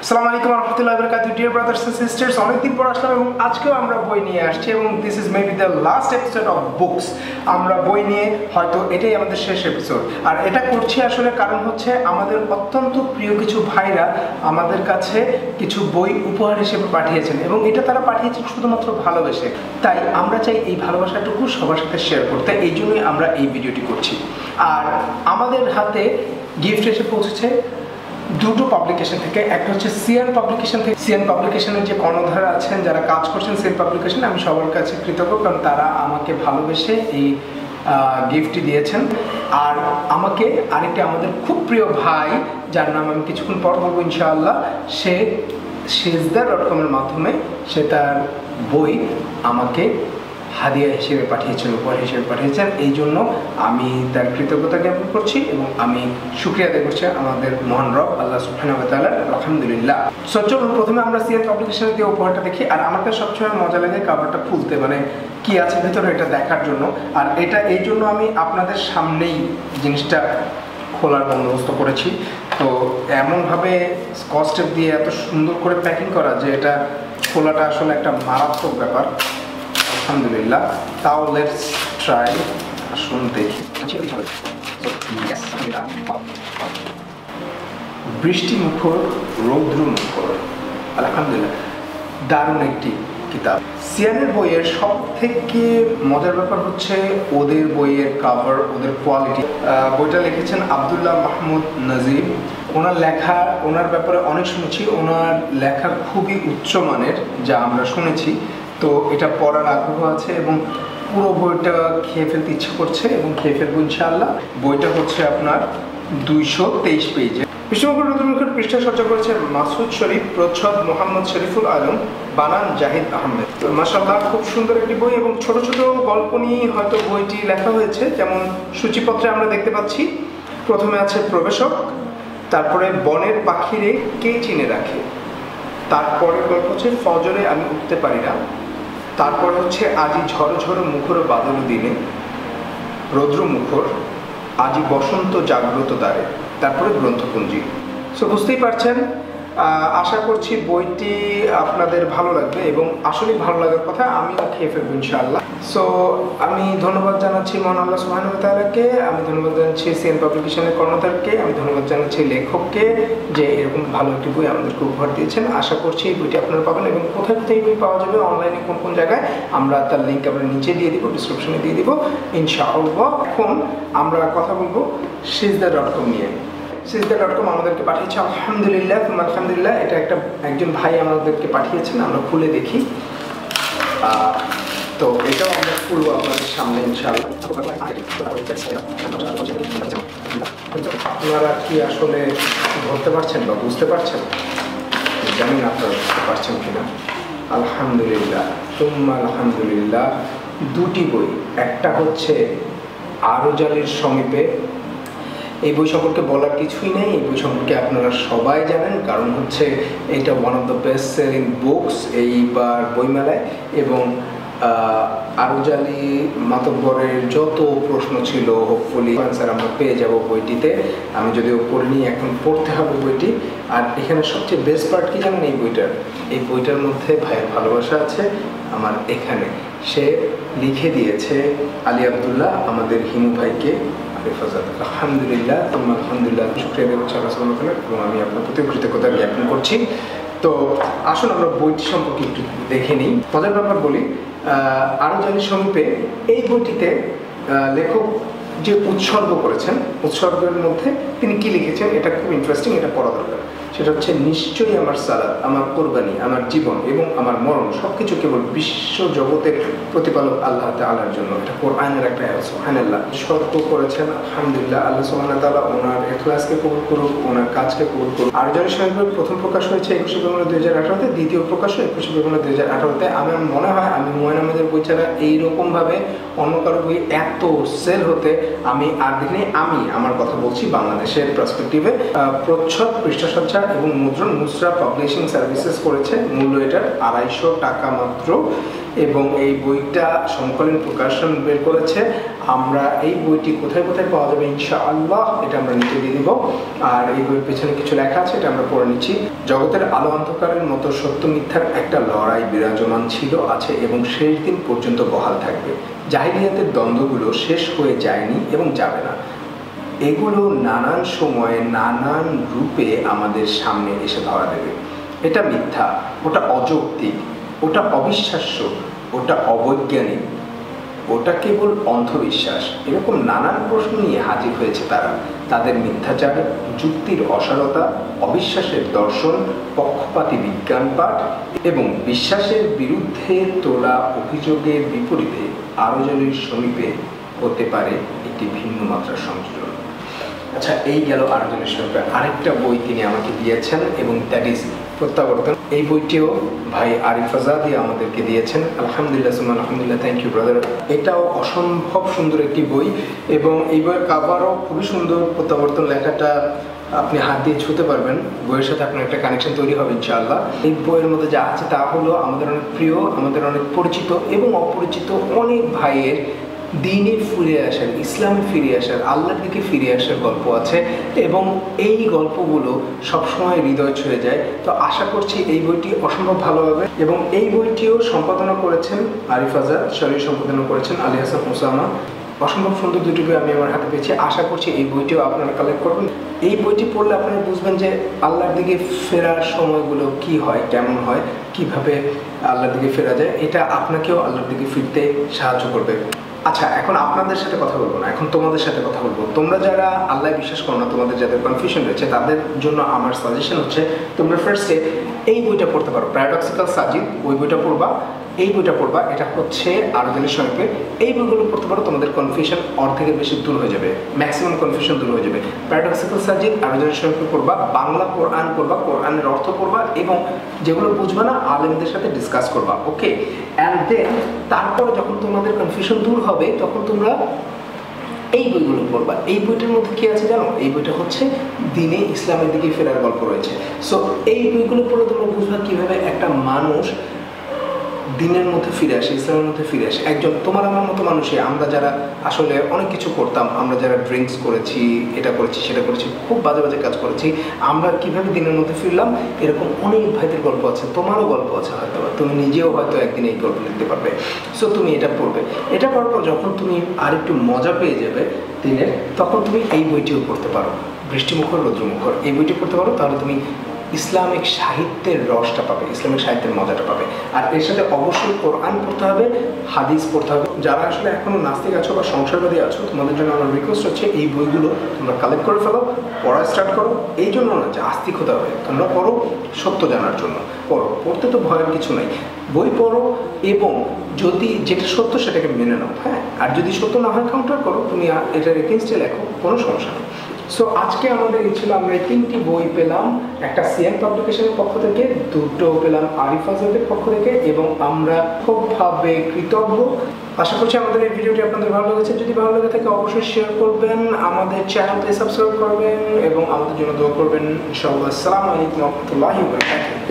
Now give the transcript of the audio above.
আসসালামু আলাইকুম ওয়া রাহমাতুল্লাহি ওয়া বারাকাতুহু ডিয়ার ব্রাদার্স এন্ড সিস্টার্স, অনেকদিন পর আসলাম এবং আজকেও আমরা বই নিয়ে আসছি এবং this is maybe the last episode of books. আমরা বই নিয়ে হয়তো এটাই আমাদের শেষ এপিসোড, আর এটা করছি আসলে কারণ হচ্ছে আমাদের অত্যন্ত প্রিয় কিছু ভাইরা আমাদের কাছে কিছু বই উপহার হিসেবে পাঠিয়েছেন এবং এটা তারা পাঠিয়েছেন শুধুমাত্র ভালোবেসে। তাই আমরা চাই এই ভালোবাসাটুকু সবার সাথে শেয়ার করতে, এই জন্যই আমরা এই ভিডিওটি করছি। আর আমাদের হাতে গিফট এসে পৌঁছেছে দুটো পাবলিকেশন থেকে। একটা হচ্ছে সিয়ান পাবলিকেশন থেকে। সিয়ান পাবলিকেশনের যে কর্ণধার আছেন, যারা কাজ করছেন সিয়ান পাবলিকেশনে, আমি সবার কাছে কৃতজ্ঞ, কারণ তারা আমাকে ভালোবেসে এই গিফটটি দিয়েছেন। আর আমাকে আরেকটি আমাদের খুব প্রিয় ভাই, যার নাম আমি কিছুক্ষণ পর বলবো ইনশাআল্লাহ, সে Shezda.com এর মাধ্যমে সে তার বই আমাকে হাদিয়া হিসেবে পাঠিয়েছেন, উপহার হিসেবে পাঠিয়েছেন। এই জন্য আমি তার কৃতজ্ঞতা জ্ঞাপন করছি এবং আমি শুকরিয়া আদায় করছি আমাদের মহান রব আল্লাহ সুবহানাহু ওয়া তাআলার, আলহামদুলিল্লাহ। সো চলুন প্রথমে আমরা সিয়ান পাবলিকেশনের দিয়ে উপহারটা দেখি। আর আমার কাছে সবসময় মজা লাগে কাভারটা খুলতে, মানে কি আছে ভিতরে এটা দেখার জন্য। আর এটা এই জন্য আমি আপনাদের সামনেই জিনিসটা খোলার বন্দোবস্ত করেছি। তো এমনভাবে স্কচ টেপ দিয়ে এত সুন্দর করে প্যাকিং করা যে এটা খোলাটা আসলে একটা মারাত্মক ব্যাপার, আলহামদুলিল্লাহ। তাও লেটস ট্রাই, আসুন দেখি। বৃষ্টি মুখর, রৌদ্র মুখর, আলহামদুলিল্লাহ, দারুণ একটি কিতাব। সিয়ানের বইয়ের সব থেকে মজার ব্যাপার হচ্ছে ওদের বইয়ের কাভার, ওদের কোয়ালিটি। বইটা লিখেছেন আব্দুল্লাহ মাহমুদ নাজিব। ওনার লেখা, ওনার ব্যাপারে অনেক শুনেছি, ওনার লেখা খুবই উচ্চমানের, যা আমরা শুনেছি। তো এটা পড়ার আগ্রহ আছে এবং পুরো বইটা খেয়ে ফেলতে ইচ্ছে করছে এবং খেয়ে ফেলবো ইনশাআল্লাহ। বইটা হচ্ছে আপনার 223 পেজে। বিশ্বমুখর রৌদ্রমুখের পৃষ্ঠা সজ্জা করেছেন মাসুদ শরীফ, প্রচ্ছদ মোহাম্মদ শরীফুল আলম, বানান জাহিদ আহমেদ। মাশাআল্লাহ, খুব সুন্দর একটি বই এবং ছোট ছোট গল্প নিয়ে হয়তো বইটি লেখা হয়েছে। যেমন সূচিপত্রে আমরা দেখতে পাচ্ছি প্রথমে আছে প্রবেশক, তারপরে বনের পাখিরে কে চিনে রাখে, তারপরের গল্প হচ্ছে ফজরে আমি উঠতে পারি না, তারপরে হচ্ছে আজি ঝড়ো ঝড়ো মুখর বাদল দিনে, রৌদ্র মুখর, আজি বসন্ত জাগ্রত দ্বারে, তারপরে গ্রন্থপুঞ্জি। সো বুঝতেই পারছেন, আশা করছি বইটি আপনাদের ভালো লাগবে এবং আসলেই ভালো লাগার কথা, আমিও খেয়ে ফেলবো ইনশাআল্লাহ। সো আমি ধন্যবাদ জানাচ্ছি মহান আল্লাহ সুবহানাহু ওয়া তাআলাকে, আমি ধন্যবাদ জানাচ্ছি সিএন পাবলিকেশনের কর্ণধারকে, আমি ধন্যবাদ জানাচ্ছি লেখককে যে এরকম ভালো একটি বই আমাদেরকে উপহার দিয়েছেন। আশা করছি এই বইটি আপনারা পাবেন এবং কোথায় কোথায় এই বই পাওয়া যাবে, অনলাইনে কোন কোন জায়গায়, আমরা তার লিঙ্ক আমরা নিচে দিয়ে দিব, ডিসক্রিপশনে দিয়ে দিব ইনশাআল্লাহ। এখন আমরা কথা বলবো Shezda.com নিয়ে। Shezda.com আমাদেরকে পাঠিয়েছে, আলহামদুলিল্লাহ, আলহামদুলিল্লাহ। এটা একজন ভাই আমাদেরকে পাঠিয়েছেন, আমরা খুলে দেখি। তো এটাও আমরা খুলবো আপনাদের সামনে ইনশাআল্লাহ। আপনারা কি আসলে ধরতে পারছেন বা বুঝতে পারছেন? জানি না আপনারা বুঝতে পারছেন কিনা। আলহামদুলিল্লাহ, আলহামদুলিল্লাহ, দুটি বই। একটা হচ্ছে আরজালির সমীপে। এই বই সম্পর্কে বলার কিছুই নেই, এই বই সম্পর্কে আপনারা সবাই জানেন, কারণ হচ্ছে এটা one of the best selling books এইবার বইমেলায়। এবং আরজালি মাতব্বরের যত প্রশ্ন ছিল হোপফুলি আনসার আমরা পেয়ে যাব বইটিতে। আমি যদিও পড়িনি, এখন পড়তে হবে বইটি। আর এখানে সবচেয়ে বেস্ট পার্ট কি জানেন এই বইটার মধ্যে ভাইয়ের ভালোবাসা আছে। আমার এখানে সে লিখে দিয়েছে আলী আব্দুল্লাহ আমাদের হিমু ভাইকে, আলহামদুলিল্লাহ, আলহামদুলিল্লাহ, শুকরিয়া আদায় করছি আল্লাহ সুবহানাহু ওয়া তাআলার এবং আমি আপনার প্রতি কৃতজ্ঞতা জ্ঞাপন করছি। তো আসুন আমরা বইটি সম্পর্কে একটু দেখে নিই। মজার ব্যাপার বলি, আরজালির সমীপে এই বইটিতে লেখক যে উৎসর্গ করেছেন, উৎসর্গের মধ্যে তিনি কি লিখেছেন এটা খুব ইন্টারেস্টিং, এটা পড়া দরকার। সেটা হচ্ছে, নিশ্চয়ই আমার সালাত, আমার কোরবানি, আমার জীবন এবং আমার মরণ সবকিছু কেবল বিশ্ব জগতের প্রতিপালক আল্লাহ তাআলার জন্য। এটা কোরআনের একটা আয়াত, সুবহানাল্লাহ। উৎসর্গ করেছেন, আলহামদুলিল্লাহ, আল্লাহ সুবহানাহু ওয়া তাআলা ওনার ইখলাসকে কবুল করুক, ওনার কাজকে কবুল করুক। আরজালি সাহেবের প্রথম প্রকাশ হয়েছে 21 ফেব্রুয়ারি 2018-তে, দ্বিতীয় প্রকাশ 21 ফেব্রুয়ারি 2018-তে। আমার মনে হয় আমি হুমায়ুন আহমেদের বই ছাড়া এইরকমভাবে অন্য কারো বই এত সেল হতে আমি আর দেখিনি। আমি আমার কথা বলছি বাংলাদেশের পার্সপেক্টিভে। প্রচ্ছদ, পৃষ্ঠাসজ্জা এবং মুদ্রণ নুসরা পাবলিশিং সার্ভিসেস করেছে। মূল্য এটার 250 টাকা মাত্র, এবং এই বইটা সমকালীন প্রকাশন বের করেছে। আমরা এই বইটি কোথায় কোথায় পাওয়া যাবে ইনশাআল্লাহ এটা আমরা নিচে দিয়ে দিব। আর এই বইয়ের পেছনে কিছু লেখা আছে, এটা আমরা পড়ে নিচ্ছি। জগতের আলো অন্ধকারের মতো সত্য মিথ্যার একটা লড়াই বিরাজমান ছিল, আছে এবং শেষ দিন পর্যন্ত বহাল থাকবে। জাহিলিয়াতের দ্বন্দ্বগুলো শেষ হয়ে যায়নি এবং যাবে না। এগুলো নানান সময়ে নানান রূপে আমাদের সামনে এসে ধরা দেবে। এটা মিথ্যা, ওটা অযৌক্তিক, ওটা অবিশ্বাস্য, ওটা অবৈজ্ঞানিক, ওটা কেবল অন্ধবিশ্বাস। এরকম নানান প্রশ্ন নিয়ে হাজির হয়েছে তারা। তাদের মিথ্যাচার, যুক্তির অসারতা, অবিশ্বাসের দর্শন, পক্ষপাতী বিজ্ঞান পাঠ এবং বিশ্বাসের বিরুদ্ধে তোলা অভিযোগের বিপরীতে আরোজনের সমীপে হতে পারে একটি ভিন্ন মাত্রার সংযোজন। আচ্ছা, এই গেল আরোজনের সমীপে। আরেকটা বই তিনি আমাকে দিয়েছেন এবং দ্যাট ইজ প্রত্যাবর্তন। এই বইটিও ভাই আরিফ আজাদি আমাদেরকে দিয়েছেন। আলহামদুলিল্লাহ সুবহান আলহামদুলিল্লাহ, থ্যাংক ইউ ব্রাদার। এটাও অসম্ভব সুন্দর একটি বই এবং এই বইয়ের কাভারও খুবই সুন্দর। প্রত্যাবর্তন লেখাটা আপনি হাত দিয়ে ছুঁতে পারবেন, বইয়ের সাথে আপনার একটা কানেকশন তৈরি হবে ইনশাআল্লাহ। এই বইয়ের মধ্যে যা আছে তা হলো আমাদের অনেক প্রিয়, আমাদের অনেক পরিচিত এবং অপরিচিত অনেক ভাইয়ের দিনে ফিরে আসার, ইসলামে ফিরে আসার, আল্লাহর দিকে ফিরে আসার গল্প আছে এবং এই গল্পগুলো সবসময় হৃদয় ছুঁয়ে যায়। তো আশা করছি এই বইটি অসম্ভব ভালো হবে। এবং এই বইটিও সম্পাদনা করেছেন আরিফ আজাদ, শরীর সম্পাদনা করেছেন আলী হাসান ওসামা। অসম্ভব সুন্দর দুটি বই আমি আমার হাতে পেয়েছি। আশা করছি এই বইটিও আপনারা কালেক্ট করবেন। এই বইটি পড়লে আপনারা বুঝবেন যে আল্লাহর দিকে ফেরার সময়গুলো কি হয়, কেমন হয়, কিভাবে আল্লাহর দিকে ফেরা যায়। এটা আপনাকেও আল্লাহর দিকে ফিরতে সাহায্য করবে। আচ্ছা, এখন আপনাদের সাথে কথা বলবো না, এখন তোমাদের সাথে কথা বলবো। তোমরা যারা আল্লাহ বিশ্বাস করো না, তোমাদের যাদের কনফিউশন রয়েছে, তাদের জন্য আমার সাজেশন হচ্ছে তোমরা ফার্স্টে এই বইটা পড়তে পারো, প্যারাডক্সিক্যাল সাজিদ। ওই বইটা পড়বা, এই বইটা পড়বা, এটা হচ্ছে আরোজনের সমীপে। এই বইগুলো পড়তে পারো, তোমাদের কনফিউশন অর্ধেকের বেশি দূর হয়ে যাবে, ম্যাক্সিমাম কনফিউশন দূর হয়ে যাবে। প্যারাডক্সিক্যাল সাজিদ, আরোজনের সমীপে পড়বা, বাংলা কোরআন পড়বা, কোরআনের অর্থ পড়বা এবং যেগুলো বুঝবা না আলেমদের সাথে ডিসকাস করবা। ওকে, অ্যান্ড দেন তারপরে যখন তোমাদের কনফিউশন দূর হবে তখন তোমরা এই বইগুলো পড়বা। এই বইটার মধ্যে কি আছে জানো? এই বইটা হচ্ছে দিনে ইসলামের দিকে ফেরার গল্প রয়েছে। সো এই বইগুলো পড়লে তোমরা বুঝবা কীভাবে একটা মানুষ দিনের মধ্যে ফিরে আসে, ইসলামের মধ্যে ফিরে আসে। একজন তোমার আমার মতো মানুষই, আমরা যারা আসলে অনেক কিছু করতাম, আমরা যারা ড্রিঙ্কস করেছি, এটা করেছি, সেটা করেছি, খুব বাজে বাজে কাজ করেছি, আমরা কিভাবে দিনের মধ্যে ফিরলাম, এরকম অনেক ভাইদের গল্প আছে, তোমারও গল্প আছে হয়তো, তুমি নিজেও হয়তো একদিন এই গল্প লিখতে পারবে। সো তুমি এটা পড়বে। এটা পড়ার পর যখন তুমি আর একটু মজা পেয়ে যাবে দিনের, তখন তুমি এই বইটিও পড়তে পারো, বৃষ্টিমুখর রৌদ্রমুখর। এই বইটি পড়তে পারো, তাহলে তুমি ইসলামিক সাহিত্যের রসটা পাবে, ইসলামিক সাহিত্যের মজাটা পাবে। আর এর সাথে অবশ্যই কোরআন পড়তে হবে, হাদিস পড়তে হবে। যারা আসলে এখনো নাস্তিক আছো বা সংসারবাদী আছো, তোমাদের জন্য আমার রিকোয়েস্ট হচ্ছে এই বইগুলো তোমরা কালেক্ট করে ফেলো, পড়া স্টার্ট করো। এই জন্য না যে আস্তিক হতে হবে, তোমরা পড়ো সত্য জানার জন্য পড়ো, পড়তে তো ভয়ের কিছু নেই। বই পড়ো এবং যদি যেটা সত্য সেটাকে মেনে নাও, হ্যাঁ। আর যদি সত্য না হয় কাউন্টার করো, তুমি এটার এগেইনস্টে লেখো, কোনো সমস্যা নেই। সো আজকে আমাদের এই ছিল, আমরা 3টি বই পেলাম, একটা সিএন পাবলিকেশনের পক্ষ থেকে, 2টো পেলাম আরিফ আজাদের পক্ষ থেকে এবং আমরা খুবভাবে কৃতজ্ঞ। আশা করছি আমাদের এই ভিডিওটি আপনাদের ভালো লেগেছে। যদি ভালো লেগে থাকে অবশ্যই শেয়ার করবেন, আমাদের চ্যানেলটি সাবস্ক্রাইব করবেন এবং আমাদের জন্য দোয়া করবেন ইনশাআল্লাহ। আসসালামু আলাইকুম ওয়া রাহমাতুল্লাহি ওয়া বারাকাতুহু।